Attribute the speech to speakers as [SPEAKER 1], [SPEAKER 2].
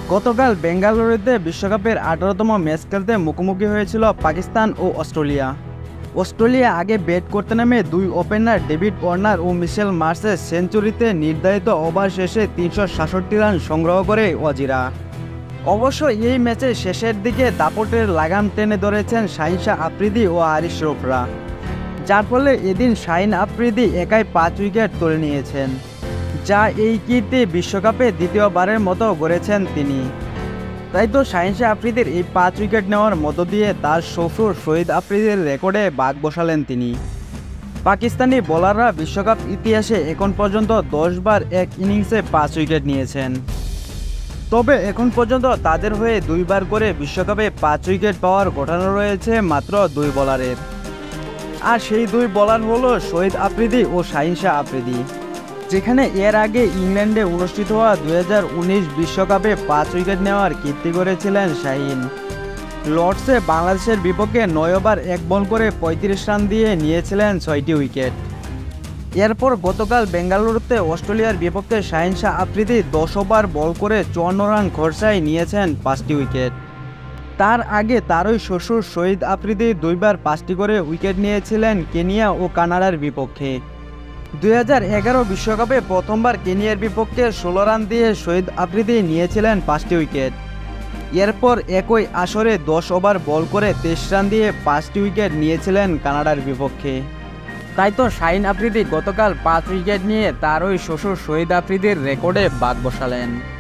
[SPEAKER 1] গতকাল বেঙ্গালুরুতে বিশ্বকাপের 18তম ম্যাচ খেলতে মুখোমুখি হয়েছিল পাকিস্তান ও অস্ট্রেলিয়া। অস্ট্রেলিয়া আগে ব্যাট করতে নামে দুই ওপেনার ডেভিড ওয়ার্নার ও মিশেল মার্শের সেঞ্চুরিতে নির্ধারিত ওভার শেষে 367 রান সংগ্রহ করে ওয়াজিরা। অবশ্য এই ম্যাচের শেষের দিকে দাপটের লাগাম টেনে ধরেছেন শাহিন শাহ আফ্রিদি ও আরিশ রফরা, যার ফলে এদিন শাহিন আফ্রিদি একাই 5 উইকেট তুলে নিয়েছেন, যা এই কীর্তি বিশ্বকাপে দ্বিতীয়বারের মতো গড়েছেন তিনি। তাই তো শাহিন শাহ আফ্রিদির এই 5 উইকেট নেওয়ার মধ্য দিয়ে তার শ্বশুর শহীদ আফ্রিদির রেকর্ডে বাগ বসালেন তিনি। পাকিস্তানি বোলাররা বিশ্বকাপ ইতিহাসে এখন পর্যন্ত 10 বার এক ইনিংসে 5 উইকেট নিয়েছেন। তবে এখন পর্যন্ত তাদের হয়ে 2 বার করে বিশ্বকাপে 5 উইকেট পাওয়ার ঘটনা রয়েছে মাত্র 2 বোলারের। আর সেই 2 বোলার হলো শহীদ আফ্রিদি ও শাহিন শাহ আফ্রিদি, যেখানে এর আগে ইংল্যান্ডে অনুষ্ঠিত হওয়া 2019 বিশ্বকাপে 5 উইকেট নেওয়ার কীর্তি করেছিলেন শাহিন। লর্ডসে বাংলাদেশের বিপক্ষে 9 ওভার 1 বল করে 35 রান দিয়ে নিয়েছিলেন 6টি উইকেট। এরপর গতকাল বেঙ্গালুরুতে অস্ট্রেলিয়ার বিপক্ষে শাহিন শাহ আফ্রিদি 10 ওভার বল করে 54 রান খরচায় নিয়েছেন 5টি উইকেট। তার আগে তারই শ্বশুর শহীদ আফ্রিদি 2 বার 5টি করে উইকেট নিয়েছিলেন কেনিয়া ও কানাডার বিপক্ষে। 2011 বিশ্বকাপে প্রথমবার কেনিয়ার বিপক্ষে 16 রান দিয়ে শহীদ আফ্রিদি নিয়েছিলেন 5টি উইকেট। এরপর একই আসরে 10 ওভার বল করে 23 রান দিয়ে 5টি উইকেট নিয়েছিলেন কানাডার বিপক্ষে। তাই তো শাহিন আফ্রিদি গতকাল 5 উইকেট নিয়ে তারই শ্বশুর শহীদ আফ্রিদির রেকর্ডে বাগ বসালেন।